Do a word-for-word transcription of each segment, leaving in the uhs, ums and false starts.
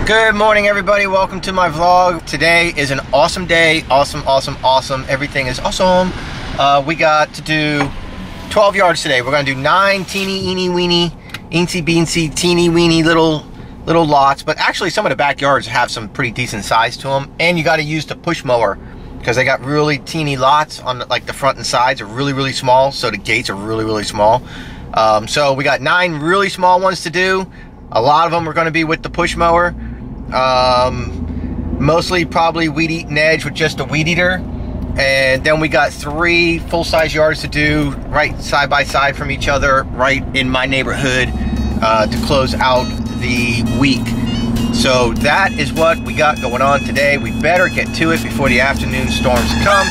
Good morning, everybody. Welcome to my vlog. Today is an awesome day. Awesome, awesome, awesome. Everything is awesome. Uh, we got to do twelve yards today. We're gonna do nine teeny, eeny, weeny, eensy, beensy, teeny, weeny little little lots. But actually, some of the backyards have some pretty decent size to them. And you got to use the push mower because they got really teeny lots on the, like the front and sides are really, really small. So the gates are really, really small. Um, so we got nine really small ones to do. A lot of them are going to be with the push mower. Um, mostly probably weed eating edge with just a weed eater. And then we got three full-size yards to do right side by side from each other right in my neighborhood uh, to close out the week. So that is what we got going on today. We better get to it before the afternoon storms come.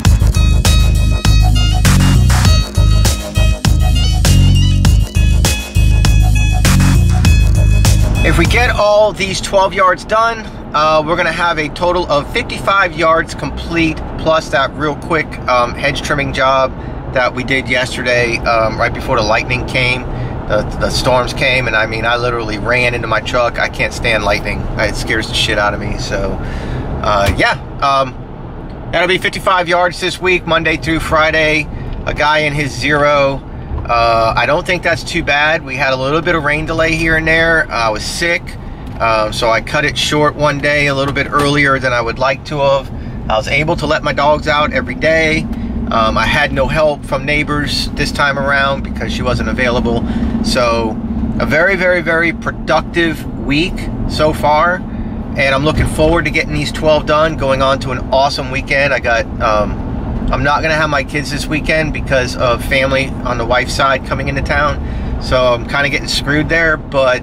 If we get all these twelve yards done, uh, we're gonna have a total of fifty-five yards complete, plus that real quick um, hedge trimming job that we did yesterday, um, right before the lightning came, the, the storms came, and I mean, I literally ran into my truck. I can't stand lightning. It scares the shit out of me. So, uh, yeah, um, that'll be fifty-five yards this week, Monday through Friday. A guy in his zero. Uh, I don't think that's too bad. We had a little bit of rain delay here and there. I was sick, um, so I cut it short one day a little bit earlier than I would like to have. I was able to let my dogs out every day. Um, I had no help from neighbors this time around because she wasn't available. So a very, very, very productive week so far. And I'm looking forward to getting these twelve done, going on to an awesome weekend. I got... Um, I'm not going to have my kids this weekend because of family on the wife's side coming into town. So I'm kind of getting screwed there, but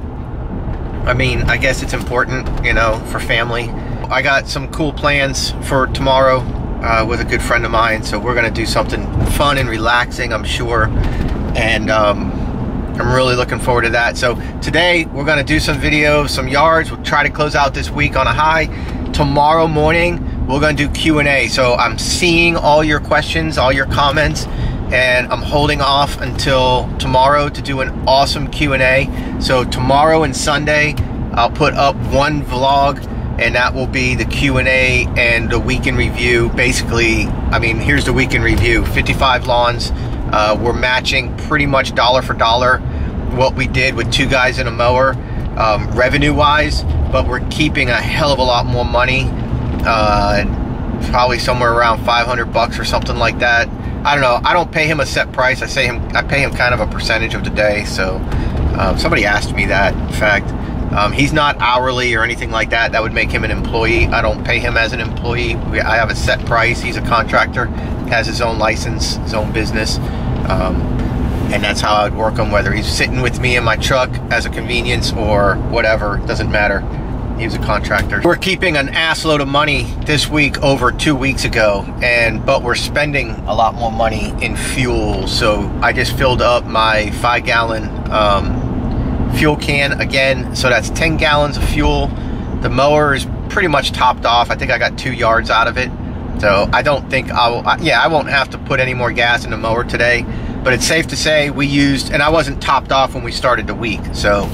I mean, I guess it's important, you know, for family. I got some cool plans for tomorrow uh, with a good friend of mine. So we're going to do something fun and relaxing, I'm sure. And um, I'm really looking forward to that. So today we're going to do some videos, some yards. We'll try to close out this week on a high. Tomorrow morning, we're going to do Q and A. So I'm seeing all your questions, all your comments, and I'm holding off until tomorrow to do an awesome Q and A. So tomorrow and Sunday, I'll put up one vlog, and that will be the Q and A and the week in review. Basically, I mean, here's the week in review. fifty-five lawns. Uh, we're matching pretty much dollar for dollar what we did with two guys in a mower, um, revenue-wise, but we're keeping a hell of a lot more money. Uh, probably somewhere around five hundred bucks or something like that. I don't know. I don't pay him a set price. I say him. I pay him kind of a percentage of the day. So um, somebody asked me that. In fact, um, he's not hourly or anything like that. That would make him an employee. I don't pay him as an employee. We, I have a set price. He's a contractor. Has his own license, his own business, um, and that's how I would work him. Whether he's sitting with me in my truck as a convenience or whatever, it doesn't matter. He was a contractor. We're keeping an ass load of money this week over two weeks ago, and but we're spending a lot more money in fuel. So I just filled up my five gallon um, fuel can again. So that's ten gallons of fuel. The mower is pretty much topped off. I think I got two yards out of it. So I don't think I'll, yeah, I won't have to put any more gas in the mower today. But it's safe to say we used, and I wasn't topped off when we started the week. So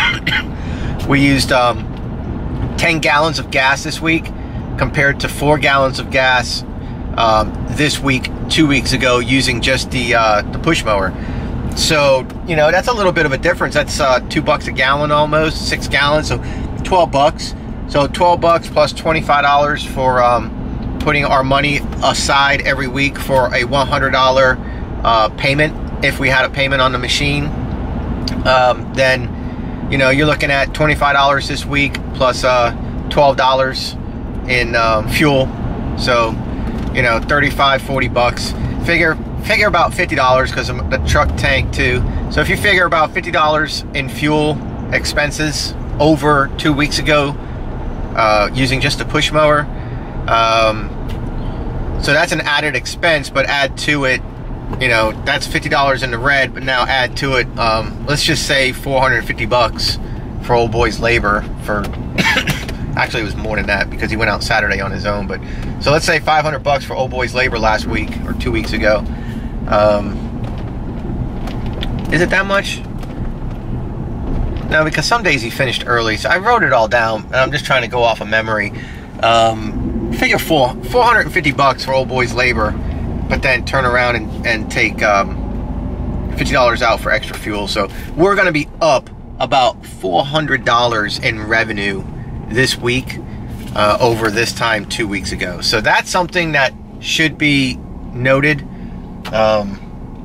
we used, um, ten gallons of gas this week compared to four gallons of gas um, this week, two weeks ago, using just the uh, the push mower. So, you know, that's a little bit of a difference. That's uh, two bucks a gallon almost, six gallons, so twelve bucks. So twelve bucks plus twenty-five dollars for um, putting our money aside every week for a one hundred dollar uh, payment. If we had a payment on the machine, um, then you know, you're looking at twenty-five dollars this week plus uh, twelve dollars in um, fuel. So, you know, thirty-five, forty bucks. Figure figure about fifty dollars because of the truck tank too. So if you figure about fifty dollars in fuel expenses over two weeks ago uh, using just a push mower. Um, so that's an added expense, but add to it, you know, that's fifty dollars in the red, but now add to it, um, let's just say four hundred fifty bucks for old boy's labor for, actually it was more than that because he went out Saturday on his own, but, so let's say five hundred bucks for old boy's labor last week or two weeks ago. Um, is it that much? No, because some days he finished early. So I wrote it all down, and I'm just trying to go off of memory. Um, figure four, four hundred fifty bucks for old boy's labor, but then turn around and, and take um, fifty dollars out for extra fuel. So we're going to be up about four hundred dollars in revenue this week uh, over this time two weeks ago. So that's something that should be noted. Um,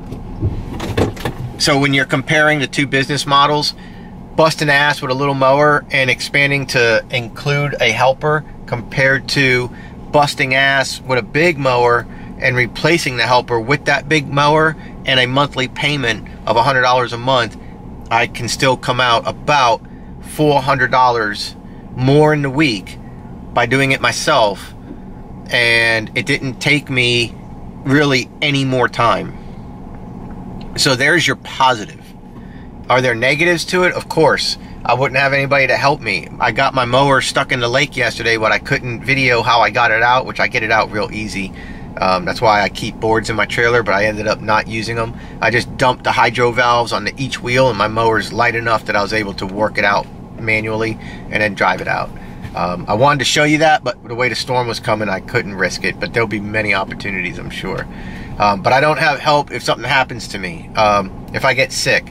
so when you're comparing the two business models, busting ass with a little mower and expanding to include a helper compared to busting ass with a big mower and replacing the helper with that big mower and a monthly payment of one hundred dollars a month, I can still come out about four hundred dollars more in the week by doing it myself, and it didn't take me really any more time. So there's your positive. Are there negatives to it? Of course. I wouldn't have anybody to help me. I got my mower stuck in the lake yesterday, but I couldn't video how I got it out, which I get it out real easy. Um, that's why I keep boards in my trailer, but I ended up not using them. I just dumped the hydro valves on the, each wheel, and my mower's light enough that I was able to work it out manually and then drive it out. Um, I wanted to show you that, but the way the storm was coming, I couldn't risk it. But there'll be many opportunities, I'm sure. Um, but I don't have help if something happens to me. Um, if I get sick,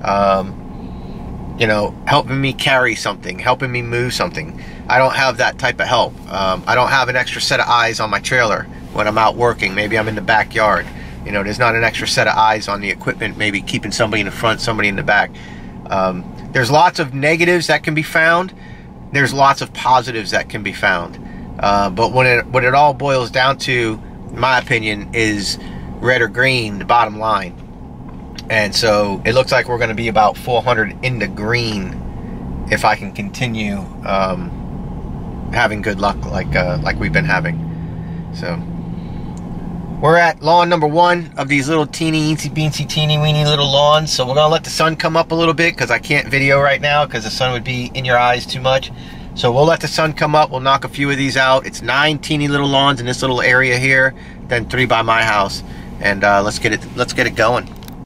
um, you know, helping me carry something, helping me move something. I don't have that type of help. Um, I don't have an extra set of eyes on my trailer when I'm out working. Maybe I'm in the backyard. You know, there's not an extra set of eyes on the equipment, maybe keeping somebody in the front, somebody in the back. Um, there's lots of negatives that can be found. There's lots of positives that can be found. Uh, but when it, what it all boils down to, in my opinion, is red or green, the bottom line. And so it looks like we're going to be about four hundred in the green if I can continue um, having good luck like uh, like we've been having. So we're at lawn number one of these little teeny eensy beensy teeny weeny little lawns. So we're gonna let the sun come up a little bit because I can't video right now because the sun would be in your eyes too much. So we'll let the sun come up. We'll knock a few of these out. It's nine teeny little lawns in this little area here, then three by my house, and uh, let's get it let's get it going.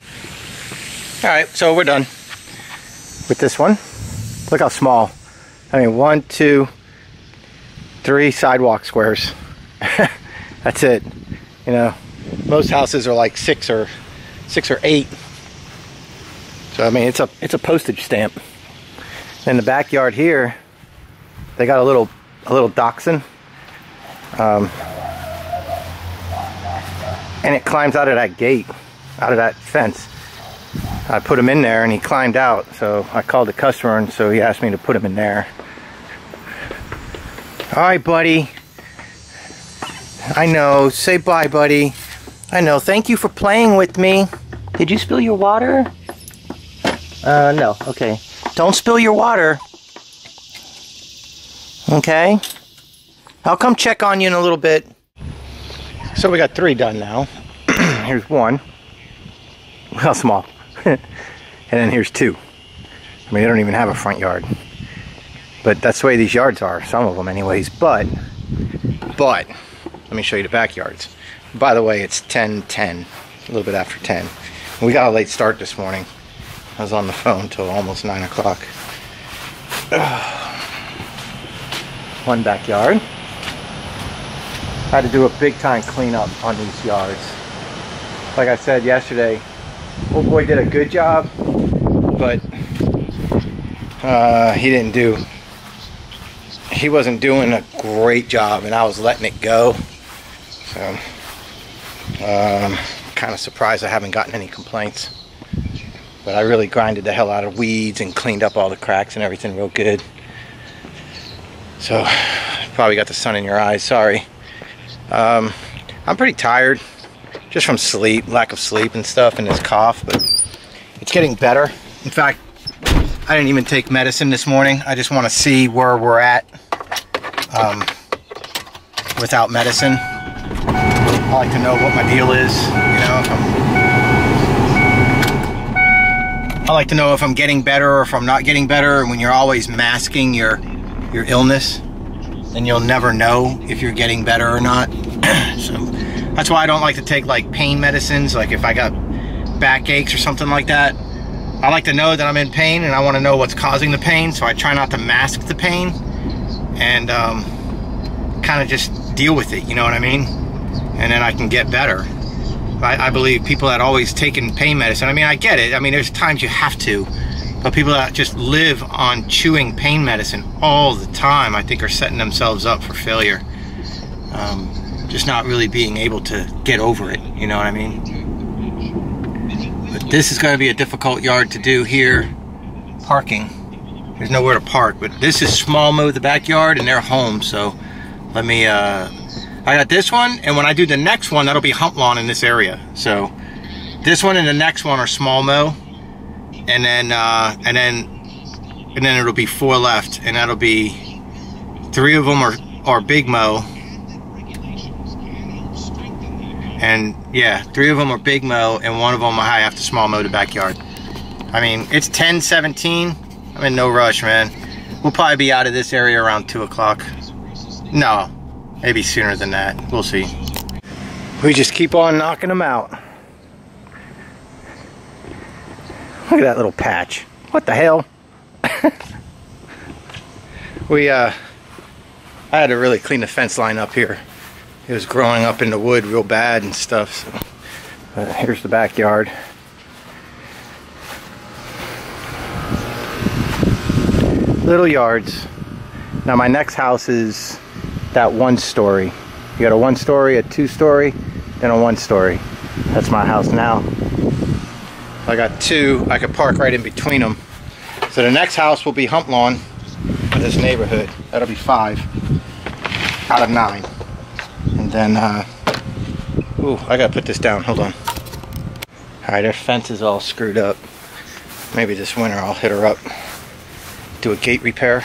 All right, so we're done with this one. Look how small. I mean, one, two, three sidewalk squares. That's it. You know, most houses are like six or six or eight. So I mean, it's a it's a postage stamp. In the backyard here, they got a little a little dachshund, um, and it climbs out of that gate, out of that fence. I put him in there, and he climbed out. So I called the customer, and so he asked me to put him in there. All right, buddy. I know. Say bye, buddy. I know. Thank you for playing with me. Did you spill your water? Uh, no. Okay. Don't spill your water. Okay. I'll come check on you in a little bit. So we got three done now. Here's one. How small. And then here's two. I mean, they don't even have a front yard. But that's the way these yards are. Some of them anyways. But, but... let me show you the backyards. By the way, it's ten ten, a little bit after ten. We got a late start this morning. I was on the phone till almost nine o'clock. One backyard. Had to do a big time cleanup on these yards. Like I said yesterday, old boy did a good job, but uh, he didn't do, he wasn't doing a great job, and I was letting it go. So, um, kind of surprised I haven't gotten any complaints. But I really grinded the hell out of weeds and cleaned up all the cracks and everything real good. So, probably got the sun in your eyes, sorry. Um, I'm pretty tired, just from sleep, lack of sleep and stuff, and this cough, but it's getting better. In fact, I didn't even take medicine this morning. I just want to see where we're at um, without medicine. I like to know what my deal is, you know, if I'm, I like to know if I'm getting better or if I'm not getting better. And when you're always masking your your illness, then you'll never know if you're getting better or not. So that's why I don't like to take like pain medicines. Like if I got backaches or something like that, I like to know that I'm in pain, and I want to know what's causing the pain, so I try not to mask the pain and um, kind of just deal with it, you know what I mean? And then I can get better. I, I believe people that always taking pain medicine, I mean, I get it. I mean, there's times you have to, but people that just live on chewing pain medicine all the time, I think are setting themselves up for failure. Um, just not really being able to get over it, you know what I mean? But this is going to be a difficult yard to do here. Parking. There's nowhere to park, but this is small mow the backyard and they're home, so let me, uh, I got this one, and when I do the next one, that'll be hump lawn in this area. So this one and the next one are small mow, and then, uh, and then, and then it'll be four left, and that'll be, three of them are, are big mow. And yeah, three of them are big mow, and one of them I have to small mow the backyard. I mean, it's ten seventeen. I'm in no rush, man. We'll probably be out of this area around two o'clock. No, maybe sooner than that. We'll see. We just keep on knocking them out. Look at that little patch. What the hell? we, uh, I had to really clean the fence line up here. It was growing up in the wood real bad and stuff. So, uh, here's the backyard. Little yards. Now my next house is that one story. You got a one story, a two story, then a one story. That's my house now. I got two. I could park right in between them. So the next house will be hump lawn for this neighborhood. That'll be five out of nine. And then, uh, ooh, I gotta put this down, hold on. All right, their fence is all screwed up. Maybe this winter I'll hit her up. Do a gate repair.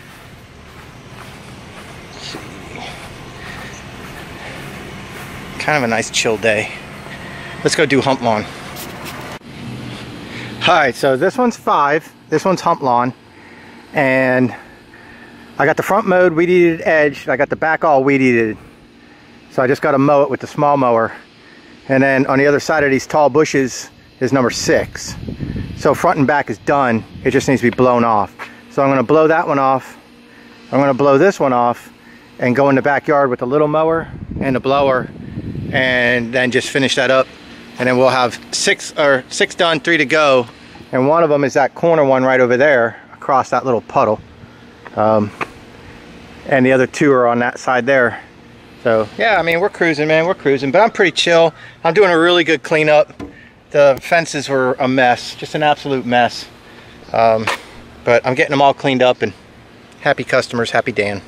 Let's see. Kind of a nice chill day. Let's go do hump lawn. All right, so this one's five, this one's hump lawn. And I got the front mowed, weed eated edge, I got the back all weed eated. So I just got to mow it with the small mower. And then on the other side of these tall bushes is number six. So front and back is done. It just needs to be blown off. So I'm going to blow that one off. I'm going to blow this one off and go in the backyard with the little mower and the blower, and then just finish that up. And then we'll have six or six done, three to go. And one of them is that corner one right over there across that little puddle. Um, and the other two are on that side there. So yeah, I mean, we're cruising, man, we're cruising, but I'm pretty chill. I'm doing a really good cleanup. The fences were a mess, just an absolute mess. Um, but I'm getting them all cleaned up, and happy customers, happy Dan.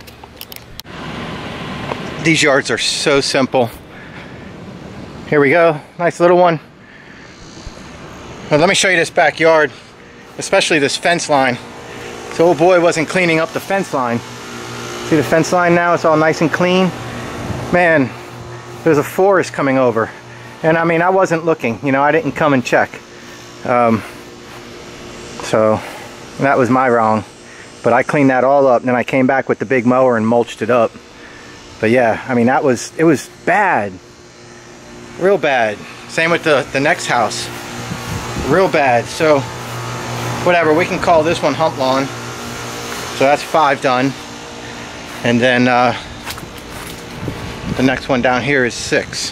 These yards are so simple. Here we go, nice little one. Now let me show you this backyard, especially this fence line. So old boy wasn't cleaning up the fence line. See the fence line now, it's all nice and clean. Man, there's a forest coming over. And I mean, I wasn't looking, you know, I didn't come and check. Um, so that was my wrong. But I cleaned that all up, and then I came back with the big mower and mulched it up. But yeah, I mean, that was, it was bad. Real bad. Same with the, the next house. Real bad. So, whatever, we can call this one hump lawn. So that's five done. And then uh, the next one down here is six.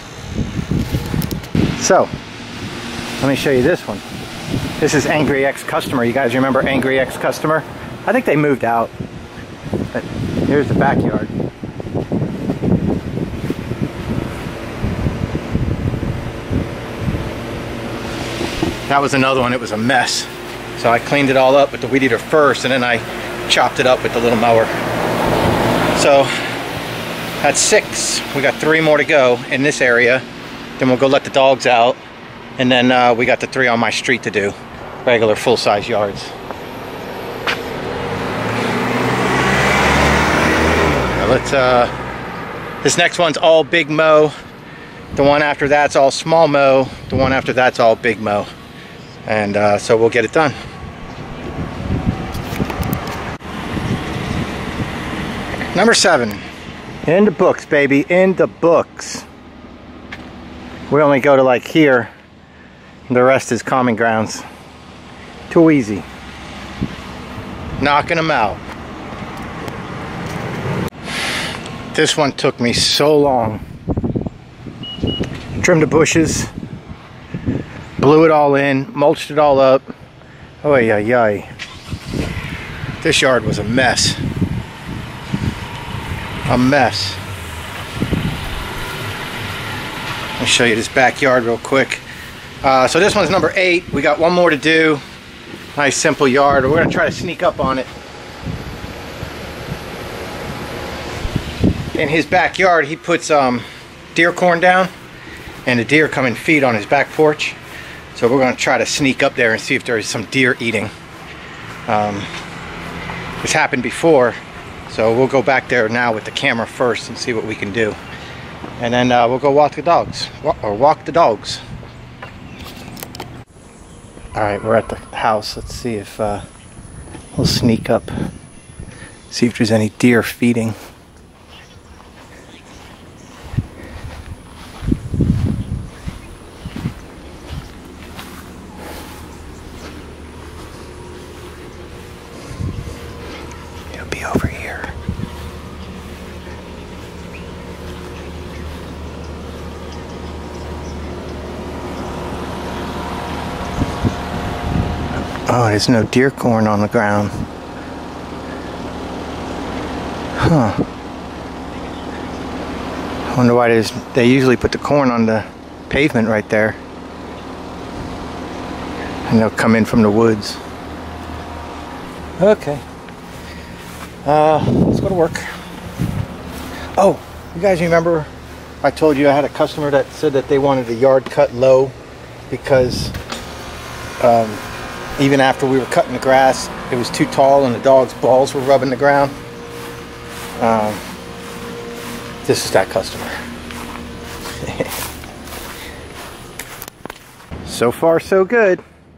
So, let me show you this one. This is Angry Ex-Customer. You guys remember Angry Ex-Customer? I think they moved out. But here's the backyard. That was another one, it was a mess. So I cleaned it all up with the weed eater first, and then I chopped it up with the little mower. So that's six. We got three more to go in this area. Then we'll go let the dogs out. And then uh, we got the three on my street to do. Regular full-size yards. Now let's, uh, this next one's all big mow. The one after that's all small mow. The one after that's all big mow. And uh, so we'll get it done. Number seven. In the books, baby. In the books. We only go to like here. The rest is common grounds. Too easy. Knocking them out. This one took me so long. Trimmed the bushes, blew it all in, mulched it all up. Oh yeah, yeah. This yard was a mess. A mess. I'll show you this backyard real quick. Uh, so this one's number eight. We got one more to do. Nice simple yard. We're gonna try to sneak up on it. In his backyard, he puts um, deer corn down, and the deer come and feed on his back porch. So we're gonna try to sneak up there and see if there's some deer eating. Um, it's happened before, so we'll go back there now with the camera first and see what we can do. And then uh, we'll go walk the dogs, or walk the dogs. All right, we're at the house. Let's see if uh, we'll sneak up, see if there's any deer feeding. It'll be over here. Oh, there's no deer corn on the ground. Huh. I wonder why there's, they usually put the corn on the pavement right there. And they'll come in from the woods. Okay. Uh, let's go to work. Oh, you guys remember I told you I had a customer that said that they wanted the yard cut low because um, even after we were cutting the grass, it was too tall and the dog's balls were rubbing the ground. Um, this is that customer. So far, so good.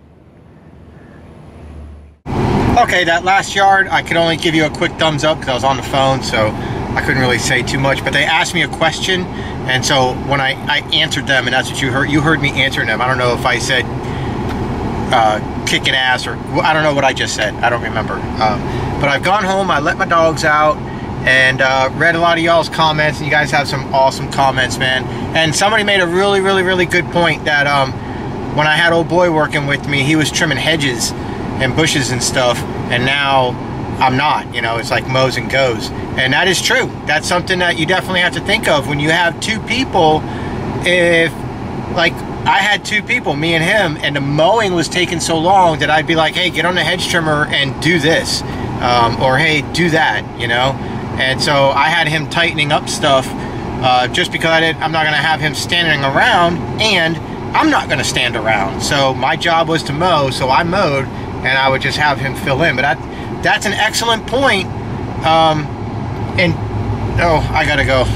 Okay, that last yard, I could only give you a quick thumbs up because I was on the phone, so I couldn't really say too much. But they asked me a question, and so when I, I answered them, and that's what you heard, you heard me answering them. I don't know if I said uh, kicking ass, or I don't know what I just said. I don't remember. Um, but I've gone home, I let my dogs out, and uh, read a lot of y'all's comments, and you guys have some awesome comments, man. And somebody made a really, really, really good point that um, when I had old boy working with me, he was trimming hedges and bushes and stuff, and now I'm not, you know, it's like mows and goes. And that is true. That's something that you definitely have to think of when you have two people. If, like, I had two people, me and him, and the mowing was taking so long that I'd be like, hey, get on the hedge trimmer and do this, um, or hey, do that, you know. And so I had him tightening up stuff uh, just because I didn't, I'm not gonna have him standing around, and I'm not gonna stand around. So my job was to mow, so I mowed, and I would just have him fill in. But that, that's an excellent point. Um, and, oh, I gotta go.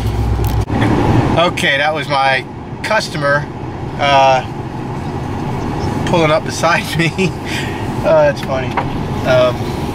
Okay, that was my customer uh, pulling up beside me. Oh, that's funny. Um,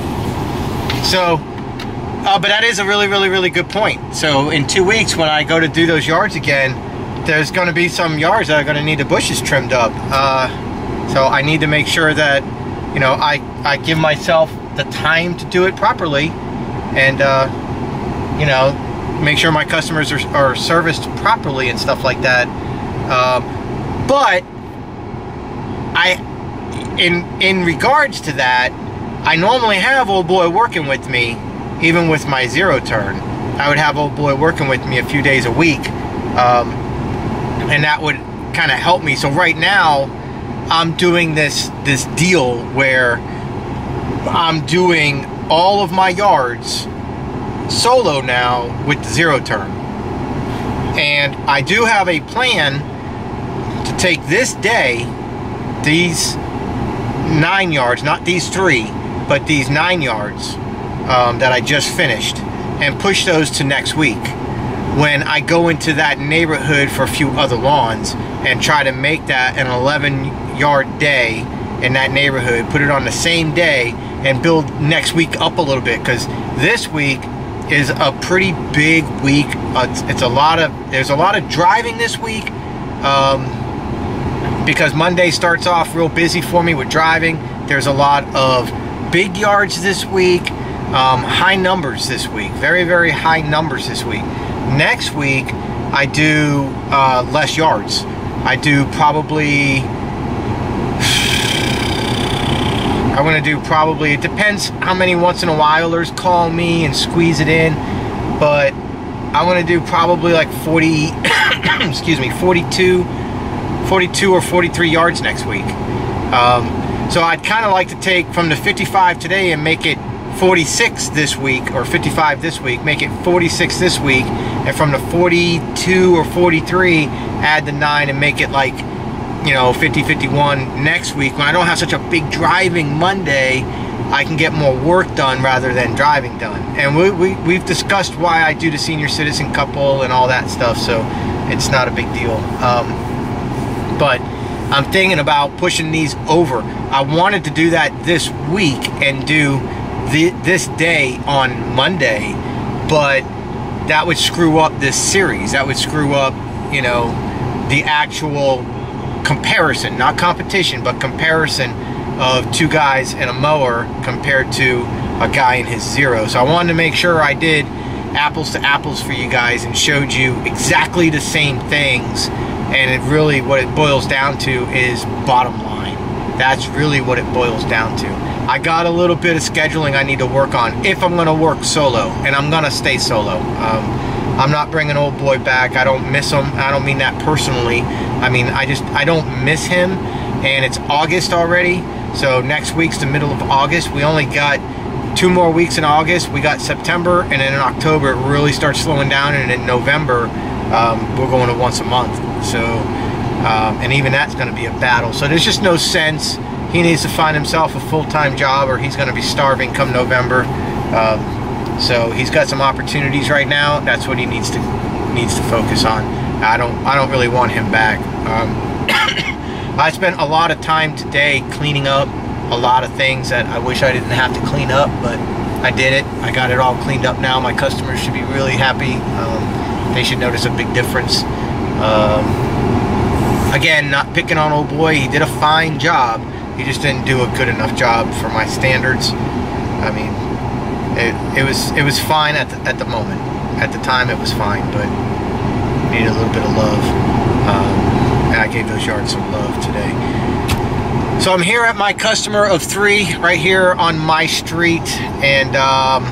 so, uh, but that is a really, really, really good point. So in two weeks when I go to do those yards again, there's gonna be some yards that are gonna need the bushes trimmed up. Uh, so I need to make sure that, you know, I, I give myself the time to do it properly, and, uh, you know, make sure my customers are, are serviced properly and stuff like that. Um, but I, in, in regards to that, I normally have old boy working with me, even with my zero turn. I would have old boy working with me a few days a week, um, and that would kind of help me. So right now, I'm doing this this deal where I'm doing all of my yards solo now with the zero turn. And I do have a plan to take this day, these nine yards, not these three, but these nine yards um, that I just finished, and push those to next week when I go into that neighborhood for a few other lawns and try to make that an eleven yard day in that neighborhood, put it on the same day, and build next week up a little bit, because this week is a pretty big week. Uh, it's, it's a lot of, there's a lot of driving this week, um, because Monday starts off real busy for me with driving, There's a lot of big yards this week, um, high numbers this week, very, very high numbers this week. Next week, I do uh, less yards. I do probably, I'm going to do probably, it depends how many once in a whilers call me and squeeze it in, but I'm going to do probably like forty, excuse me, forty-two, forty-two or forty-three yards next week. Um, so I'd kind of like to take from the fifty-five today and make it forty-six this week, or fifty-five this week, make it forty-six this week, and from the forty-two or forty-three, add the nine and make it like, you know, fifty, fifty-one next week. When I don't have such a big driving Monday, I can get more work done rather than driving done. And we, we, we've discussed why I do the senior citizen couple and all that stuff, so it's not a big deal. Um, but I'm thinking about pushing these over. I wanted to do that this week and do the, this day on Monday, but that would screw up this series. That would screw up, you know, the actual comparison, not competition, but comparison of two guys and a mower compared to a guy in his zero. So I wanted to make sure I did apples to apples for you guys and showed you exactly the same things. And it really, what it boils down to is bottom line. That's really what it boils down to. I got a little bit of scheduling I need to work on if I'm gonna work solo, and I'm gonna stay solo. Um, I'm not bringing old boy back. I don't miss him. I don't mean that personally. I mean, I just, I don't miss him, and it's August already. So next week's the middle of August. We only got two more weeks in August. We got September, and then in October it really starts slowing down, and in November um, we're going to once a month. So, um, and even that's going to be a battle. So there's just no sense. He needs to find himself a full-time job, or he's going to be starving come November. Um, so he's got some opportunities right now. That's what he needs to needs to focus on. I don't I don't really want him back. Um, I spent a lot of time today cleaning up a lot of things that I wish I didn't have to clean up, but I did it. I got it all cleaned up now. My customers should be really happy. Um, they should notice a big difference. Um, again, not picking on old boy. He did a fine job. He just didn't do a good enough job for my standards. I mean, it, it was it was fine at the, at the moment. At the time, it was fine, but needed a little bit of love. Um, and I gave those yards some love today. So I'm here at my customer of three, right here on my street, and um,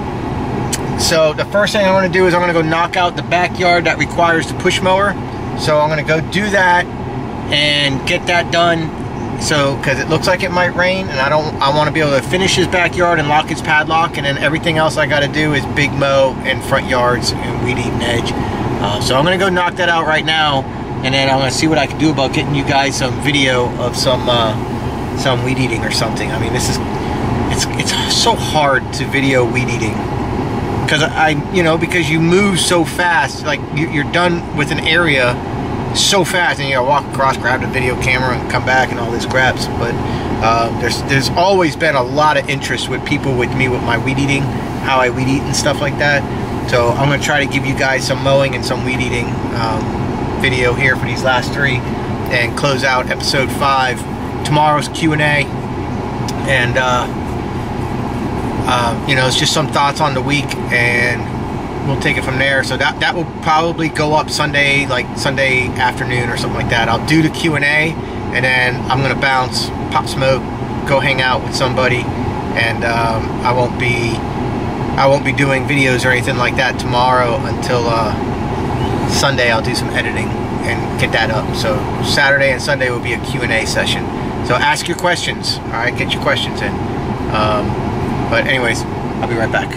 so the first thing I want to do is I'm going to go knock out the backyard that requires the push mower. So I'm going to go do that and get that done. So, because it looks like it might rain, and I don't, I want to be able to finish his backyard and lock his padlock, and then everything else I got to do is big mow and front yards and weed eat and edge. Uh, so I'm going to go knock that out right now, and then I'm going to see what I can do about getting you guys some video of some uh, some weed eating or something. I mean, this is, it's it's so hard to video weed eating, because I, you know, because you move so fast, like you, you're done with an area so fast, and you gotta walk across, grab the video camera, and come back, and all this grabs. But uh, there's there's always been a lot of interest with people with me with my weed eating, how I weed eat and stuff like that. So I'm gonna try to give you guys some mowing and some weed eating um, video here for these last three, and close out episode five. Tomorrow's Q and A, and uh, uh, you know, it's just some thoughts on the week, and we'll take it from there. So that that will probably go up Sunday, like Sunday afternoon or something like that. I'll do the Q and A, and then I'm gonna bounce, pop smoke, go hang out with somebody, and um, I won't be I won't be doing videos or anything like that tomorrow until uh, Sunday. I'll do some editing and get that up. So Saturday and Sunday will be a Q and A session. So ask your questions. All right, get your questions in. Um, but anyways, I'll be right back.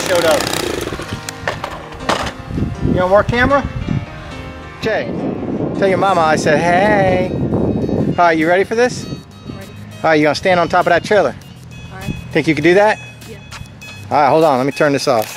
showed up. You on work camera? Jay, tell your mama I said hey. All right, you ready for this? Ready. All right, you gonna stand on top of that trailer? All right. Think you can do that? Yeah. All right, hold on, let me turn this off.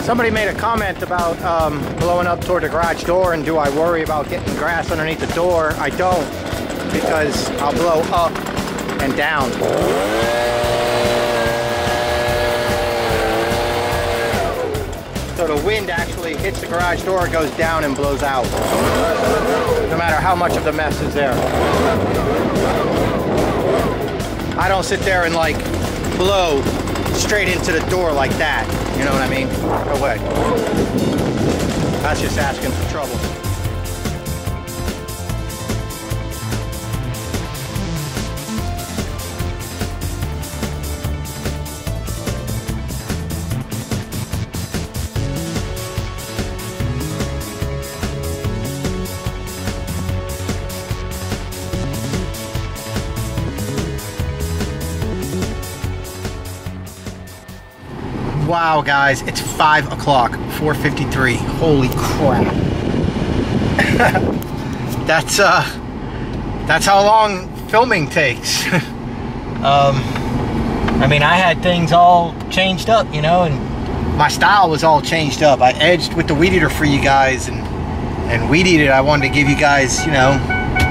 Somebody made a comment about um, blowing up toward the garage door, and do I worry about getting grass underneath the door? I don't, because I'll blow up and down. So the wind actually hits the garage door, goes down and blows out, no matter how much of the mess is there. I don't sit there and like blow straight into the door like that. You know what I mean? No way. That's just asking for trouble. Wow, guys, it's five o'clock, four fifty-three. Holy crap. that's uh that's how long filming takes. um I mean, I had things all changed up, you know, and my style was all changed up. I edged with the weed eater for you guys, and and weed eated. I wanted to give you guys, you know,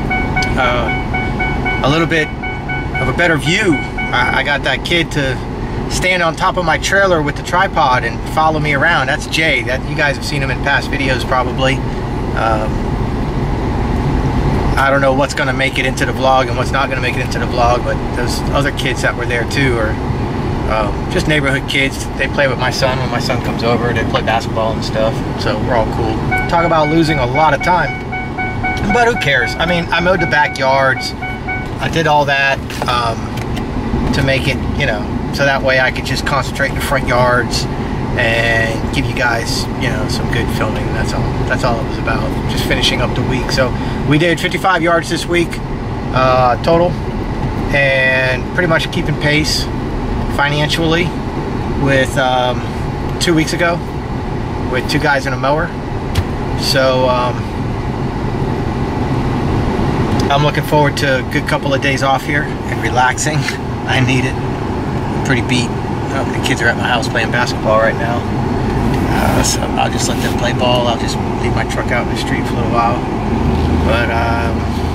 uh, a little bit of a better view. I, I got that kid to stand on top of my trailer with the tripod and follow me around. That's Jay. That you guys have seen him in past videos probably. Um, I don't know what's going to make it into the vlog and what's not going to make it into the vlog, but those other kids that were there too are um, just neighborhood kids. They play with my son. When my son comes over, they play basketball and stuff, so we're all cool. Talk about losing a lot of time, but who cares? I mean, I mowed the backyards. I did all that um, to make it, you know, so that way I could just concentrate in the front yards and give you guys, you know, some good filming. That's all. That's all it was about. Just finishing up the week. So we did fifty-five yards this week uh, total, and pretty much keeping pace financially with um, two weeks ago with two guys in a mower. So um, I'm looking forward to a good couple of days off here and relaxing. I need it. Pretty beat. Oh, the kids are at my house playing basketball right now, uh, so I'll just let them play ball. I'll just leave my truck out in the street for a little while. But um,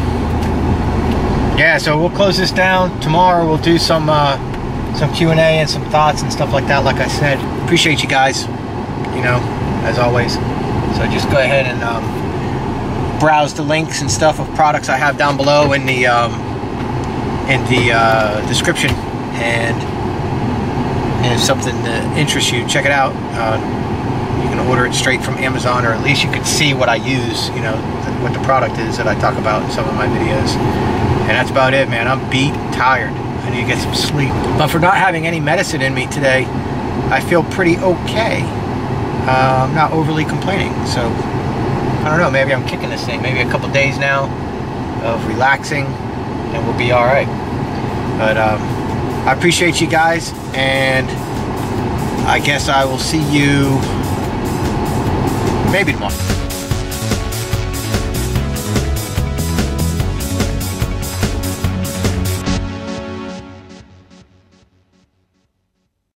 yeah, so we'll close this down. Tomorrow we'll do some uh, some Q and A and some thoughts and stuff like that. Like I said, appreciate you guys, you know, as always. So just go ahead and um, browse the links and stuff of products I have down below in the um, in the uh, description, and if something uh, interests you, check it out. Uh, you can order it straight from Amazon, or at least you can see what I use, you know, th what the product is that I talk about in some of my videos. And that's about it, man. I'm beat, tired. I need to get some sleep. But for not having any medicine in me today, I feel pretty okay. Uh, I'm not overly complaining. So, I don't know, maybe I'm kicking this thing. Maybe a couple days now of relaxing, and we'll be all right. But, um, I appreciate you guys, and I guess I will see you maybe tomorrow.